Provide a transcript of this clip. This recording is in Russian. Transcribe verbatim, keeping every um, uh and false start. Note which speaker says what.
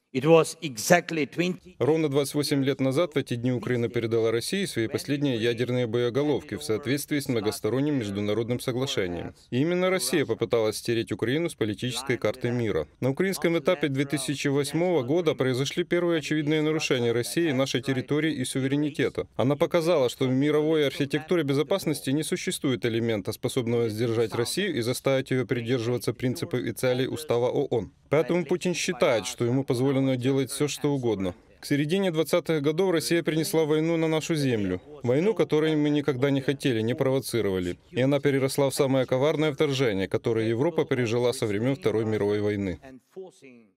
Speaker 1: It was exactly twenty
Speaker 2: Ровно двадцать восемь лет назад в эти дни Украина передала России свои последние ядерные боеголовки в соответствии с многосторонним международным соглашением. И именно Россия попыталась стереть Украину с политической карты мира. На украинском этапе две тысячи восьмого года произошли первые очевидные нарушения России нашей территории и суверенитета. Она показала, что в мировой архитектуре безопасности не существует элемента, способного сдержать Россию и заставить ее придерживаться принципов и целей Устава ООН. Поэтому Путин считает, что ему позволено делать все, что угодно. К середине двадцатых годов Россия принесла войну на нашу землю. Войну, которую мы никогда не хотели, не провоцировали. И она переросла в самое коварное вторжение, которое Европа пережила со времен Второй мировой войны.